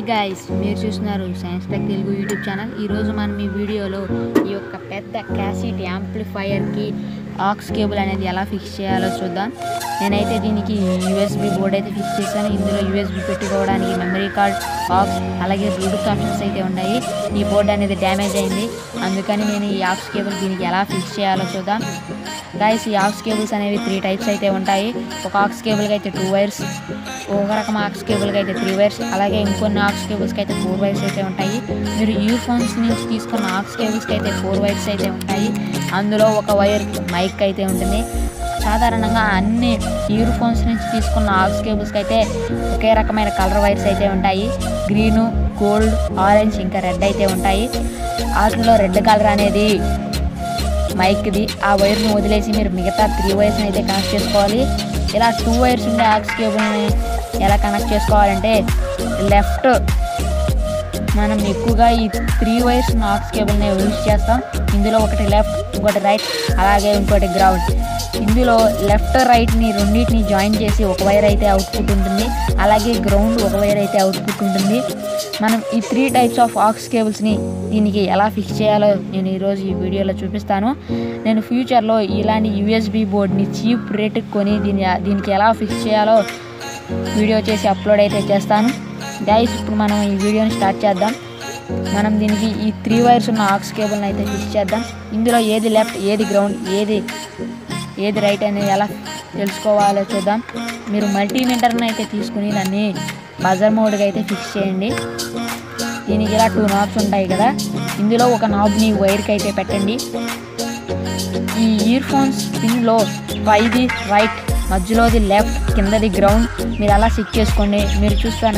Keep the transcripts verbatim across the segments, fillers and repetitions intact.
guys, మీరు చూస్తున్నారు Science Tech Telugu YouTube channel. ఈరోజు మనం ఈ వీడియోలో ఈ యొక్క పెద్ద క్యాసిట్ యాంప్లిఫైయర్కి ఆక్స్ కేబుల్ అనేది ఎలా ఫిక్స్ చేయాలో చూద్దాం. నేనైతే దీనికి యూఎస్బి బోర్డ్ అయితే ఫిక్స్ చేశాను. ఇందులో యూఎస్బి పెట్టుకోవడానికి మెమరీ కార్డ్, ఆక్స్ అలాగే బ్లూటూత్ ఆప్షన్స్ అయితే ఉన్నాయి. ఈ బోర్డ్ అనేది డ్యామేజ్ అయింది, అందుకని నేను ఈ ఆక్స్ కేబుల్ దీనికి ఎలా ఫిక్స్ చేయాలో చూద్దాం. గైస్, ఈ ఆక్స్ కేబుల్స్ అనేవి త్రీ టైప్స్ అయితే ఉంటాయి. ఒక ఆక్స్ కేబుల్కి అయితే టూ వైర్స్, ఒక రకం ఆక్స్ కేబుల్కి అయితే త్రీ వైర్స్, అలాగే ఇంకొన్ని ఆక్స్ కేబుల్స్కి అయితే ఫోర్ వైర్స్ అయితే ఉంటాయి. మీరు ఇయర్ ఫోన్స్ నుంచి తీసుకున్న ఆక్స్ కేబుల్స్కి అయితే ఫోర్ వైర్స్ అయితే ఉంటాయి. అందులో ఒక వైర్ మైక్ అయితే ఉంటుంది. సాధారణంగా అన్ని ఇయర్ ఫోన్స్ నుంచి తీసుకున్న ఆక్స్ కేబుల్స్కి అయితే ఒకే రకమైన కలర్ వైర్స్ అయితే ఉంటాయి. గ్రీను, గోల్డ్, ఆరెంజ్ ఇంకా రెడ్ అయితే ఉంటాయి. వాటిలో రెడ్ కలర్ అనేది మైక్ది. ఆ వైర్ని వదిలేసి మీరు మిగతా త్రీ వైర్స్ని అయితే కనెక్ట్ చేసుకోవాలి. ఇలా టూ వైర్స్ ఉండే ఆక్స్ కేబుల్ని ఎలా కనెక్ట్ చేసుకోవాలంటే, లెఫ్ట్ మనం ఎక్కువగా ఈ త్రీ వైర్స్ ఆక్స్ కేబుల్ని యూజ్ చేస్తాం. ఇందులో ఒకటి లెఫ్ట్, ఇంకోటి రైట్, అలాగే ఇంకోటి గ్రౌండ్. ఇందులో లెఫ్ట్ రైట్ని రెండింటిని జాయిన్ చేసి ఒక వైర్ అయితే అవుట్పుట్ ఉంటుంది, అలాగే గ్రౌండ్ ఒక వైర్ అయితే అవుట్పుట్ ఉంటుంది. మనం ఈ త్రీ టైప్స్ ఆఫ్ ఆక్స్ కేబుల్స్ని దీనికి ఎలా ఫిక్స్ చేయాలో నేను ఈరోజు ఈ వీడియోలో చూపిస్తాను. నేను ఫ్యూచర్లో ఇలాంటి యూఎస్బి బోర్డ్ని చీప్ రేటుకి కొని దీని దీనికి ఎలా ఫిక్స్ చేయాలో వీడియో చేసి అప్లోడ్ అయితే చేస్తాను. గైస్, ఇప్పుడు మనం ఈ వీడియోని స్టార్ట్ చేద్దాం. మనం దీనికి ఈ త్రీ వైర్స్ ఉన్న ఆక్స్ కేబుల్ని అయితే ఫిక్స్ చేద్దాం. ఇందులో ఏది లెఫ్ట్, ఏది గ్రౌండ్, ఏది ఏది రైట్ అనేది ఎలా తెలుసుకోవాలో చూద్దాం. మీరు మల్టీమీటర్ని అయితే తీసుకుని దాన్ని బజర్ మోడ్గా అయితే ఫిక్స్ చేయండి. దీనికి ఇలా టూ నాబ్స్ ఉంటాయి కదా, ఇందులో ఒక నాబ్ని వైర్కి అయితే పెట్టండి. ఈ ఇయర్ ఫోన్స్ పిన్లో పైది రైట్, మధ్యలోది లెఫ్ట్, కిందది గ్రౌండ్ మీరు అలా ఫిక్స్ చేసుకోండి. మీరు చూస్తాను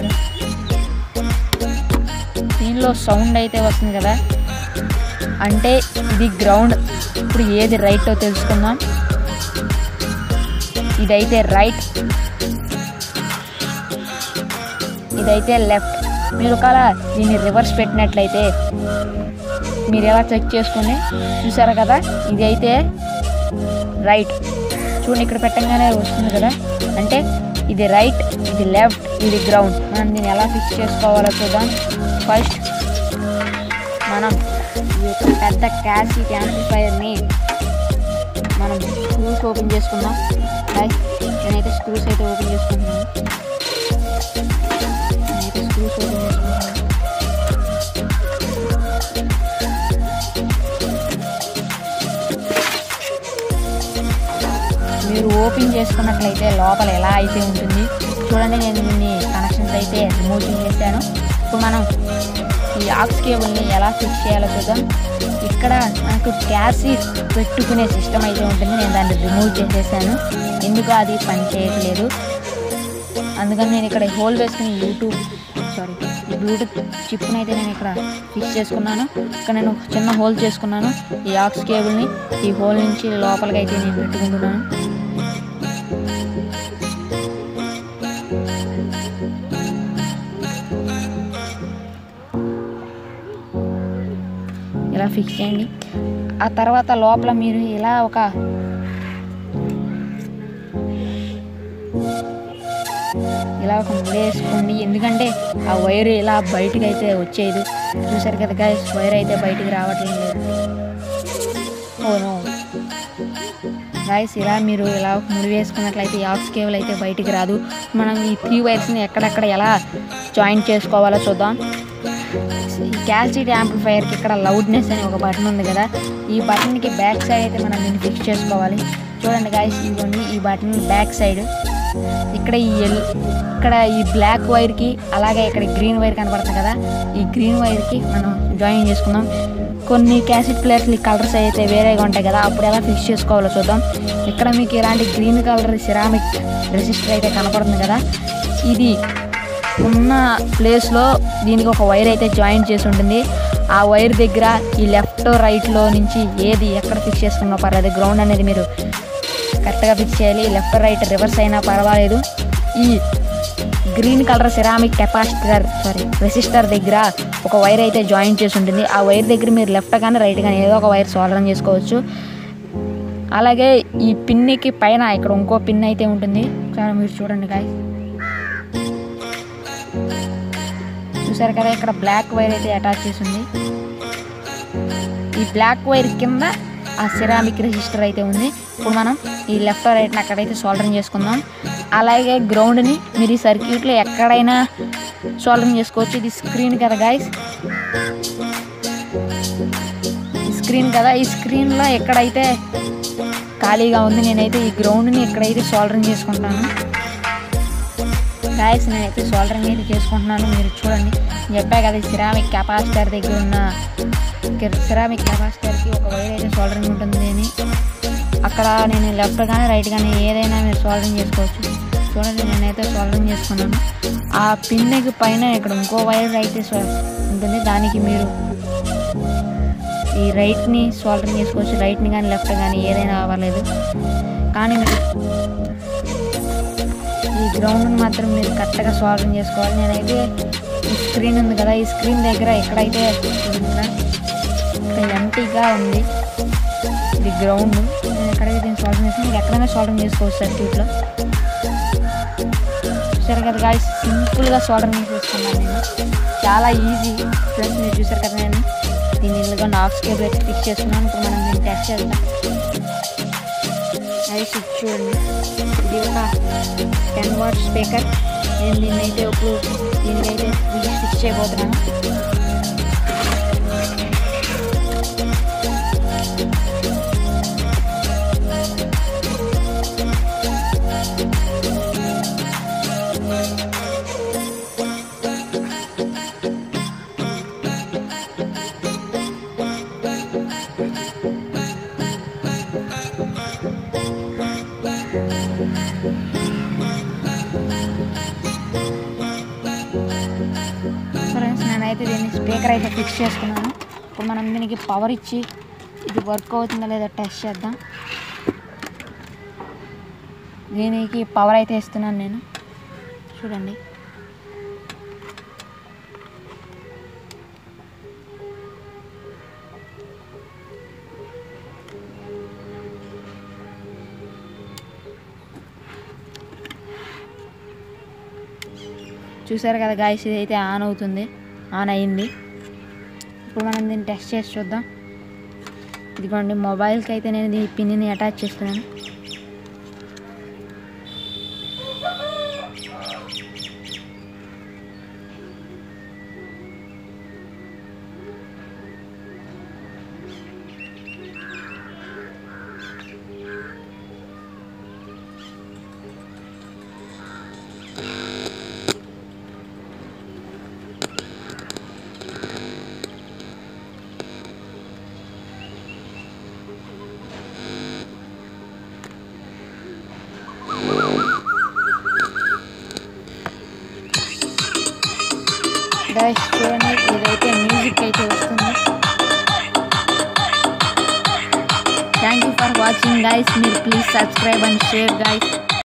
దీనిలో సౌండ్ అయితే వస్తుంది కదా, అంటే ఇది గ్రౌండ్. ఇప్పుడు ఏది రైటో తెలుసుకుందాం. ఇదైతే రైట్, ఇదైతే లెఫ్ట్. మీరు ఒకవేళ దీన్ని రివర్స్ పెట్టినట్లయితే మీరు ఎలా చెక్ చేసుకోండి. చూసారా కదా, ఇది అయితే రైట్. చూడండి, ఇక్కడ పెట్టంగానే వస్తుంది కదా, అంటే ఇది రైట్, ఇది లెఫ్ట్, ఇది గ్రౌండ్. మనం దీన్ని ఎలా ఫిక్స్ చేసుకోవాలో చూద్దాం. ఫస్ట్ మనం ఈ యొక్క పెద్ద క్యాసిట్ యాంప్లిఫైయర్ని మనం స్క్రూస్ ఓపెన్ చేసుకుందాం. నేనైతే స్క్రూస్ అయితే ఓపెన్ చేసుకుంటున్నాను. నేనైతే స్క్రూస్ ఓపెన్ చేసుకుంటున్నాను. మీరు ఓపెన్ చేసుకున్నట్లయితే లోపల ఎలా అయితే ఉంటుంది చూడండి. నేను దీన్ని కనెక్షన్స్ అయితే రిమూవ్ చేసేసాను. ఇప్పుడు మనం ఈ ఆక్స్ కేబుల్ని ఎలా ఫిక్స్ చేయాలో చూద్దాం. ఇక్కడ మనకు క్యాసిట్ పెట్టుకునే సిస్టమ్ అయితే ఉంటుంది. నేను దాన్ని రిమూవ్ చేసేసాను, ఎందుకు అది పని చేయట్లేదు. అందుకని నేను ఇక్కడ హోల్ వేసుకుని యూట్యూబ్ సారీ ఈ బ్లూటూత్ చిప్ని అయితే నేను ఇక్కడ ఫిక్స్ చేసుకున్నాను. ఇక్కడ నేను చిన్న హోల్ చేసుకున్నాను. ఈ ఆక్స్ కేబుల్ని ఈ హోల్ నుంచి లోపలికి అయితే నేను పెట్టుకుంటున్నాను. ఇలా ఫిక్స్ చేయండి. ఆ తర్వాత లోపల మీరు ఇలా ఒక ఇలా ఒక ముడి వేసుకోండి, ఎందుకంటే ఆ వైర్ ఇలా బయటకు అయితే వచ్చేది. చూసారు కదా గైస్, వైర్ అయితే బయటికి రావట్లేదు. ఓనో గైస్, ఇలా మీరు ఇలా ఒక ముడి వేసుకున్నట్లయితే ఈ ఆక్స్ కేబుల్ అయితే బయటికి రాదు. మనం ఈ త్రీ వైర్స్ని ఎక్కడెక్కడ ఎలా జాయింట్ చేసుకోవాలో చూద్దాం. ఈ క్యాసిట్ యాంప్లిఫైయర్కి ఇక్కడ లౌడ్నెస్ అని ఒక బటన్ ఉంది కదా, ఈ బటన్కి బ్యాక్ సైడ్ అయితే మనం దీన్ని ఫిక్స్ చేసుకోవాలి. చూడండి గైస్, ఇవన్నీ ఈ బటన్ బ్యాక్ సైడ్. ఇక్కడ ఈ ఎల్ ఇక్కడ ఈ బ్లాక్ వైర్కి, అలాగే ఇక్కడ గ్రీన్ వైర్ కనపడుతుంది కదా, ఈ గ్రీన్ వైర్కి మనం జాయిన్ చేసుకుందాం. కొన్ని క్యాసిట్ ప్లేయర్స్ కలర్స్ అయితే వేరేగా ఉంటాయి కదా, అప్పుడు ఎలా ఫిక్స్ చేసుకోవాలో చూద్దాం. ఇక్కడ మీకు ఇలాంటి గ్రీన్ కలర్ సిరామిక్ రెసిస్టర్ అయితే కనపడుతుంది కదా, ఇది ఉన్న ప్లేస్లో దీనికి ఒక వైర్ అయితే జాయింట్ చేసి ఉంటుంది. ఆ వైర్ దగ్గర ఈ లెఫ్ట్ రైట్లో నుంచి ఏది ఎక్కడ ఫిక్స్ చేసుకున్నా పర్వాలేదు, గ్రౌండ్ అనేది మీరు కరెక్ట్గా ఫిక్స్ చేయాలి. లెఫ్ట్ రైట్ రివర్స్ అయినా పర్వాలేదు. ఈ green colour ceramic capacitor sorry resistor దగ్గర ఒక వైర్ అయితే జాయింట్ చేసి ఉంటుంది. ఆ వైర్ దగ్గర మీరు లెఫ్ట్ కానీ రైట్ కానీ ఏదో ఒక వైర్ సోల్డరింగ్ చేసుకోవచ్చు. అలాగే ఈ పిన్నికి పైన ఇక్కడ ఇంకో పిన్ అయితే ఉంటుంది, మీరు చూడండి గాయస్. చూసారు కదా, ఇక్కడ బ్లాక్ వైర్ అయితే అటాచ్ చేసి ఉంది. ఈ బ్లాక్ వైర్ కింద ఆ సిరామిక్ రెసిస్టర్ అయితే ఉంది. ఇప్పుడు మనం ఈ లెఫ్ట్ రైట్ని అక్కడైతే సోల్డరింగ్ చేసుకుందాం. అలాగే గ్రౌండ్ని మీరు ఈ సర్క్యూట్లో ఎక్కడైనా సోల్డరింగ్ చేసుకోవచ్చు. ఇది స్క్రీన్ కదా గైస్, ఈ స్క్రీన్ కదా, ఈ స్క్రీన్లో ఎక్కడైతే ఖాళీగా ఉంది నేనైతే ఈ గ్రౌండ్ని ఎక్కడైతే సోల్డరింగ్ చేసుకుంటాను గైస్. నేనైతే సోల్డరింగ్ అయితే చేసుకుంటున్నాను. మీరు చూడండి, చెప్పా కదా సిరామిక్ కెపాసిటర్ దగ్గర ఉన్న సిరామిక్ కెపాసిటర్కి ఒక వైర్ అయితే సోల్డరింగ్ ఉంటుంది అని. అక్కడ నేను లెఫ్ట్ కానీ రైట్ కానీ ఏదైనా మీరు సోల్డరింగ్ చేసుకోవచ్చు. చూడండి, నేనైతే సోల్డరింగ్ చేసుకున్నాను. ఆ పిన్కి పైన ఇక్కడ ఇంకో వైర్ అయితే ఉంటుంది, దానికి మీరు ఈ రైట్ని సోల్డరింగ్ చేసుకోవచ్చు. రైట్ని కానీ లెఫ్ట్ కానీ ఏదైనా అవ్వలేదు. కానీ మీరు ఈ గ్రౌండ్ని మాత్రం మీరు కరెక్ట్గా సోల్డరింగ్ చేసుకోవాలి. నేనైతే ఈ స్క్రీన్ ఉంది కదా, ఈ స్క్రీన్ దగ్గర ఎక్కడైతే ఇక్కడ ఎంటీగా ఉంది ఇది గ్రౌండ్, నేను ఎక్కడైతే దీన్ని సోల్డరింగ్ చేసి మీరు ఎక్కడైనా సోల్డరింగ్ చేసుకోవచ్చు సర్క్యూట్లో. చూసారు కదా గాయ్స్, సింపుల్గా సోల్డరింగ్ చేసుకున్నాను నేను, చాలా ఈజీ. ప్లస్ మీరు చూసారు కదా, నేను దీన్ని ఇల్లుగా ఆక్స్ కేబుల్ అయితే ఫిక్స్ చేసుకున్నాను. ఇప్పుడు మనం దీన్ని టెస్ట్ చేద్దాం. అది స్విచ్ చూడండి, ఇది ఒక టెన్ వాట్ స్పీకర్. నేను దీన్ని అయితే ఇప్పుడు దీనికైతే ఫిక్స్ చేయబోతున్నాను. ఫ్రెండ్స్, నేనైతే దీన్ని స్పీకర్ అయితే ఫిక్స్ చేసుకున్నాను. ఇప్పుడు మనం దీనికి పవర్ ఇచ్చి ఇది వర్క్ అవుతుందా లేదా టెస్ట్ చేద్దాం. దీనికి పవర్ అయితే ఇస్తున్నాను నేను, చూడండి. చూసారు కదా గాయస్, ఇది అయితే ఆన్ అవుతుంది, ఆన్ అయ్యింది. ఇప్పుడు మనం దీన్ని టెస్ట్ చేసి చూద్దాం. ఇదిగోండి, మొబైల్కి అయితే నేను ఈ పిన్ని అటాచ్ చేస్తున్నాను. గైస్ చూడండి, ఇదైతే మ్యూజిక్ అయితే వస్తుంది. Thank you for watching guys. మీరు please subscribe and share guys.